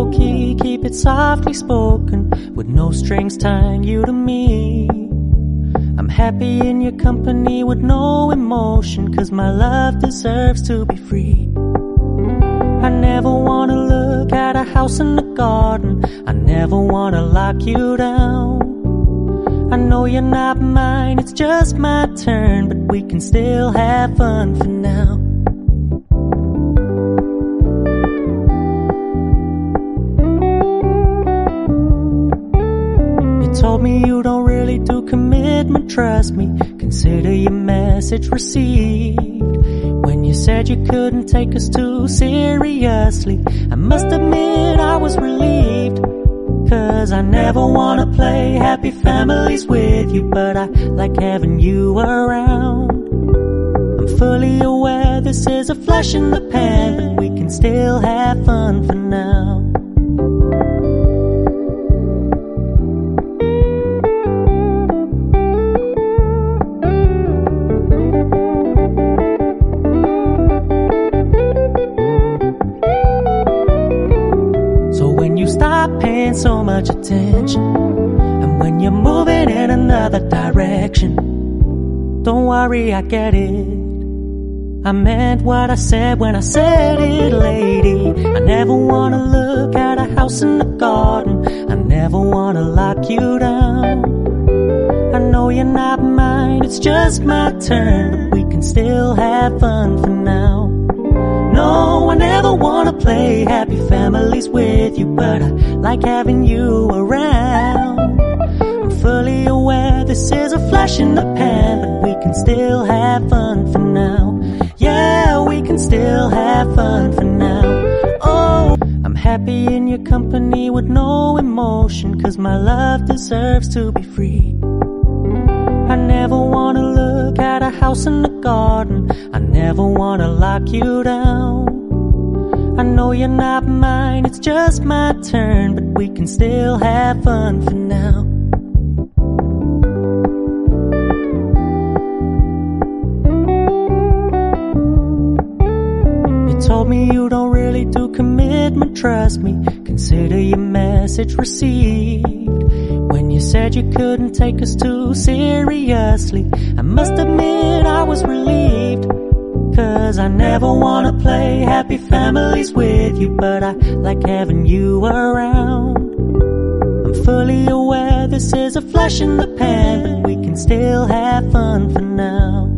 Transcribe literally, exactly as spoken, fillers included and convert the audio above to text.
low-key, keep it softly spoken, with no strings tying you to me. I'm happy in your company with no emotion, 'cause my love deserves to be free. I never wanna look at a house in the garden, I never wanna lock you down. I know you're not mine, it's just my turn, but we can still have fun for now. You told me you don't really do commitment, trust me, consider your message received. When you said you couldn't take us too seriously, I must admit I was relieved. 'Cause I never wanna play happy families with you, but I like having you around. I'm fully aware this is a flash in the pan, but we can still have fun for now. Stop paying so much attention, and when you're moving in another direction, don't worry, I get it. I meant what I said when I said it, lady. I never wanna look at a house in the garden, I never wanna lock you down. I know you're not mine, it's just my turn, but we can still have fun for now. No, I never wanna play happy families with you, but I like having you around. I'm fully aware this is a flash in the pan, but we can still have fun for now. Yeah, we can still have fun for now. Oh, I'm happy in your company with no emotion, 'cause my love deserves to be free. I never wanna look at a house in the garden, I never wanna lock you down. I know you're not mine, it's just my turn, but we can still have fun for now. You told me you don't really do commitment, trust me, consider your message received. When you said you couldn't take us too seriously, I must admit I was relieved. 'Cause I never wanna play happy families with you, but I like having you around. I'm fully aware this is a flash in the pan, but we can still have fun for now.